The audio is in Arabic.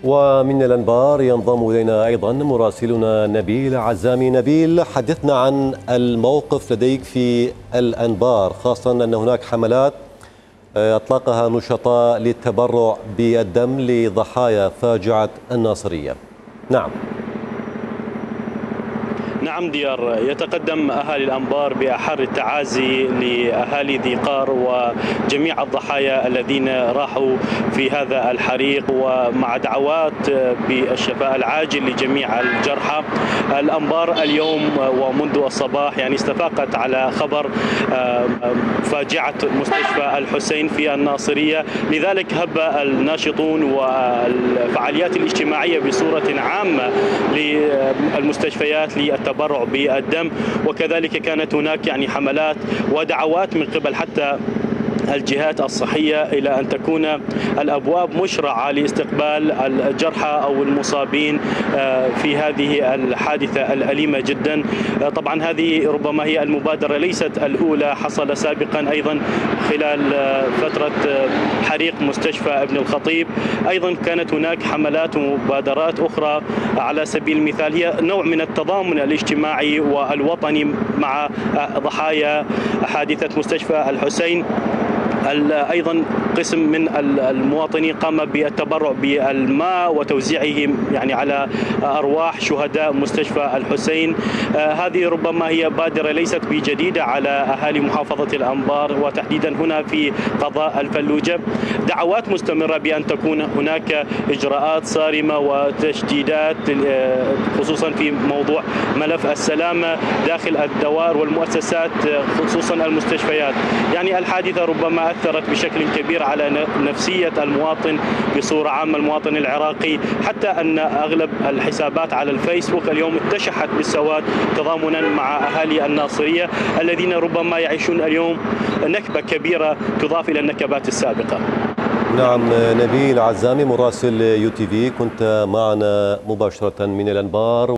ومن الأنبار ينضم إلينا أيضا مراسلنا نبيل عزامي. نبيل، حدثنا عن الموقف لديك في الأنبار، خاصة أن هناك حملات أطلقها نشطاء للتبرع بالدم لضحايا فاجعة الناصرية. نعم ديار، يتقدم أهالي الأنبار بأحر التعازي لأهالي ذي قار وجميع الضحايا الذين راحوا في هذا الحريق، ومع دعوات بالشفاء العاجل لجميع الجرحى. الأنبار اليوم ومنذ الصباح استفاقت على خبر فاجعة مستشفى الحسين في الناصرية، لذلك هب الناشطون والفعاليات الاجتماعية بصورة عامة للمستشفيات للتبرع بالدم، وكذلك كانت هناك حملات ودعوات من قبل حتى الجهات الصحية إلى أن تكون الأبواب مشرعة لاستقبال الجرحى أو المصابين في هذه الحادثة الأليمة جدا. طبعا هذه ربما هي المبادرة ليست الأولى، حصل سابقا أيضا خلال فترة حريق مستشفى ابن الخطيب، أيضا كانت هناك حملات ومبادرات أخرى. على سبيل المثال هي نوع من التضامن الاجتماعي والوطني مع ضحايا حادثة مستشفى الحسين. أيضا قسم من المواطنين قام بالتبرع بالماء وتوزيعه على أرواح شهداء مستشفى الحسين. هذه ربما هي بادرة ليست بجديدة على أهالي محافظة الأنبار وتحديدا هنا في قضاء الفلوجة. دعوات مستمرة بأن تكون هناك إجراءات صارمة وتشديدات خصوصا في موضوع ملف السلامة داخل الدوائر والمؤسسات خصوصا المستشفيات. الحادثة ربما أثرت بشكل كبير على نفسية المواطن بصورة عامة، المواطن العراقي، حتى أن أغلب الحسابات على الفيسبوك اليوم اتشحت بالسواد تضامنا مع أهالي الناصرية الذين ربما يعيشون اليوم نكبة كبيرة تضاف إلى النكبات السابقة. نعم نبيل عزامي مراسل UTV كنت معنا مباشرة من الأنبار.